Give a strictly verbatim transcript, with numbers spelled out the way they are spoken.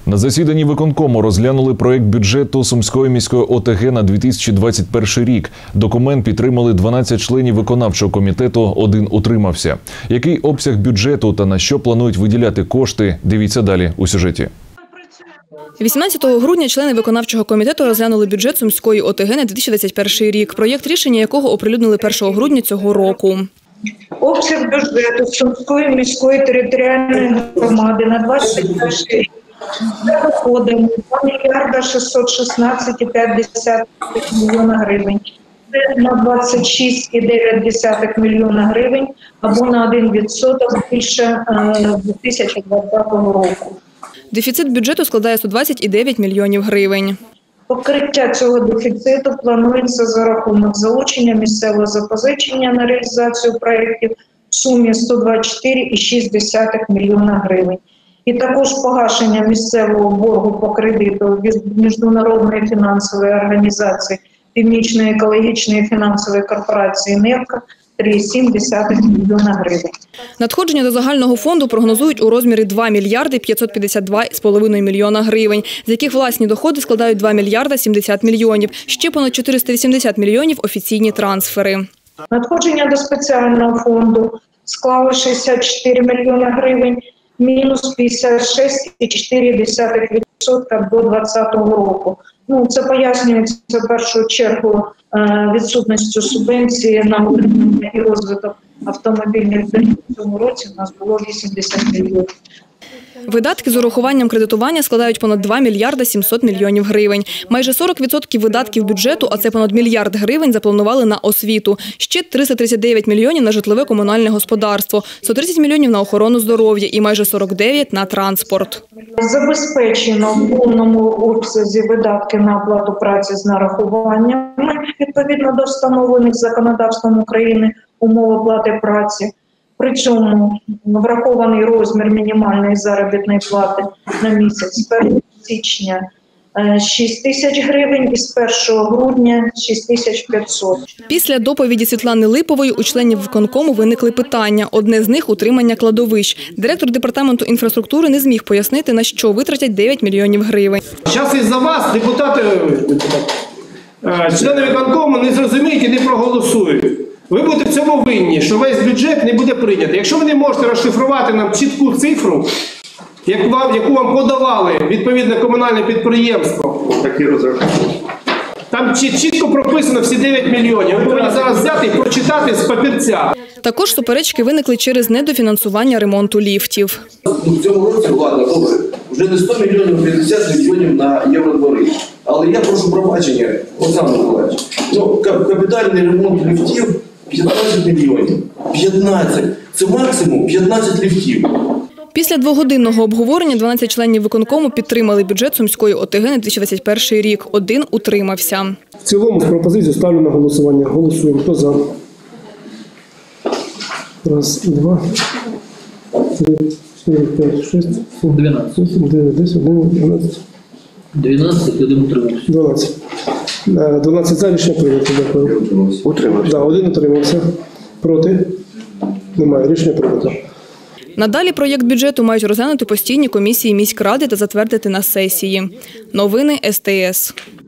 На засіданні виконкому розглянули проєкт бюджету Сумської міської О Те Ге на дві тисячі двадцять перший рік. Документ підтримали дванадцять членів виконавчого комітету, один утримався. Який обсяг бюджету та на що планують виділяти кошти – дивіться далі у сюжеті. вісімнадцятого грудня члени виконавчого комітету розглянули бюджет Сумської О Те Ге на дві тисячі двадцять перший рік, проєкт рішення якого оприлюднили першого грудня цього року. Обсяг бюджету Сумської міської територіальної громади на двадцять перший рік доходами два мільярда шістсот шістнадцять цілих п'ять десятих мільйона гривень. Це на двадцять шість цілих дев'ять десятих мільйона гривень або на один відсоток більше дві тисячі двадцятого року. Дефіцит бюджету складає сто двадцять цілих дев'ять мільйонів гривень. Покриття цього дефіциту планується за рахунок залучення місцевого запозичення на реалізацію проєктів в сумі сто двадцять чотири цілих шість десятих мільйона гривень. І також погашення місцевого боргу по кредиту від Міжнародної фінансової організації Північної екологічної фінансової корпорації «Невка» три цілих сім десятих мільйона гривень. Надходження до загального фонду прогнозують у розмірі два мільярди п'ятсот п'ятдесят два цілих п'ять десятих мільйона гривень, з яких власні доходи складають два мільярда сімдесят мільйонів, ще понад чотириста вісімдесят мільйонів – офіційні трансфери. Надходження до спеціального фонду склали шістдесят чотири мільйони гривень, мінус п'ятдесят шість цілих чотири десятих відсотка до двадцятого року. Ну, це пояснюється в першу чергу відсутністю субвенції на утримання і розвиток автомобільних доріг. В цьому році у нас було вісімдесят мільйонів. Видатки з урахуванням кредитування складають понад два мільярда сімсот мільйонів гривень. Майже сорок відсотків видатків бюджету, а це понад мільярд гривень, запланували на освіту. Ще триста тридцять дев'ять мільйонів на житлове комунальне господарство, сто тридцять мільйонів на охорону здоров'я і майже сорок дев'ять на транспорт. Забезпечено в повному обсязі видатки на оплату праці з нарахуваннями відповідно до встановлених законодавством України умов оплати праці. При цьому врахований розмір мінімальної заробітної плати на місяць з першого січня шість тисяч гривень і з першого грудня шість тисяч п'ятсот. Після доповіді Світлани Липової у членів виконкому виникли питання. Одне з них – утримання кладовищ. Директор департаменту інфраструктури не зміг пояснити, на що витратять дев'ять мільйонів гривень. Зараз із-за вас депутати, члени виконкому не зрозуміють і не проголосують. Ви будете в цьому винні, що весь бюджет не буде прийнятий. Якщо ви не можете розшифрувати нам чітку цифру, яку вам, яку вам подавали відповідне комунальне підприємство, там чітко прописано всі дев'ять мільйонів. Ви повинні зараз взяти і прочитати з папірця. Також суперечки виникли через недофінансування ремонту ліфтів. В цьому році влада, добре, вже не сто мільйонів, а п'ятдесят мільйонів на євродвори. Але я прошу пробачення, Олександр Миколаївич, ну, капітальний ремонт ліфтів п'ятнадцять мільйонів. п'ятнадцять. Це максимум п'ятнадцять ліфтів. Після двогодинного обговорення дванадцять членів виконкому підтримали бюджет Сумської О Те Ге на дві тисячі двадцять перший рік. Один утримався. В цілому з пропозицію ставлю на голосування. Голосуємо. Хто за? Раз, два, три, чотири, п'ять, шість, сім, дванадцять, дев'ять, десять, одинадцять. дванадцять, один утримався. дванадцять. дванадцять за, рішення прийнято. Дякую. Утримався. Да, один утримався. Проти? Немає. Рішення прийнято. Надалі проєкт бюджету мають розглянути постійні комісії міськради та затвердити на сесії. Новини Ес Те Ес.